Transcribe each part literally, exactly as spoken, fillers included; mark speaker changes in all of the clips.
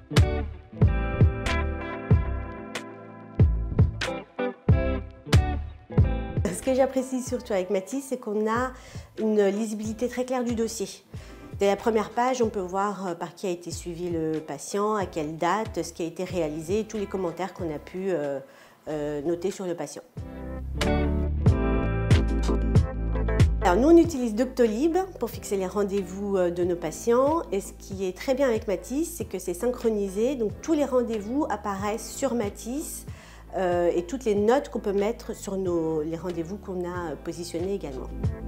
Speaker 1: Ce que j'apprécie surtout avec Matisse, c'est qu'on a une lisibilité très claire du dossier. Dès la première page, on peut voir par qui a été suivi le patient, à quelle date, ce qui a été réalisé, tous les commentaires qu'on a pu euh, euh, noter sur le patient. Alors nous, on utilise Doctolib pour fixer les rendez-vous de nos patients. Et ce qui est très bien avec Matisse, c'est que c'est synchronisé. Donc tous les rendez-vous apparaissent sur Matisse euh, et toutes les notes qu'on peut mettre sur nos, les rendez-vous qu'on a positionnés également.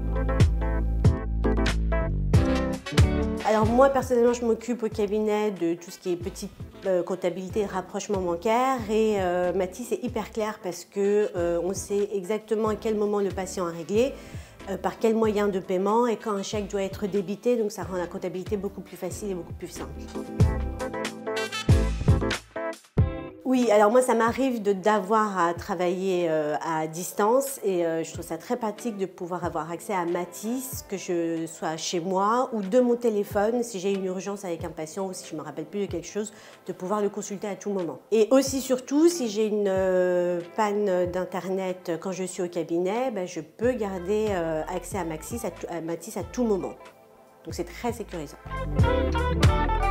Speaker 1: Alors moi, personnellement, je m'occupe au cabinet de tout ce qui est petite euh, comptabilité et rapprochement bancaire. Et euh, Matisse est hyper clair parce qu'on euh, sait exactement à quel moment le patient a réglé, euh, par quel moyen de paiement et quand un chèque doit être débité. Donc ça rend la comptabilité beaucoup plus facile et beaucoup plus simple. Oui, alors moi ça m'arrive d'avoir à travailler euh, à distance et euh, je trouve ça très pratique de pouvoir avoir accès à Matisse, que je sois chez moi ou de mon téléphone si j'ai une urgence avec un patient ou si je ne me rappelle plus de quelque chose, de pouvoir le consulter à tout moment. Et aussi surtout si j'ai une euh, panne d'internet quand je suis au cabinet, ben, je peux garder euh, accès à Matisse à, à Matisse à tout moment. Donc c'est très sécurisant.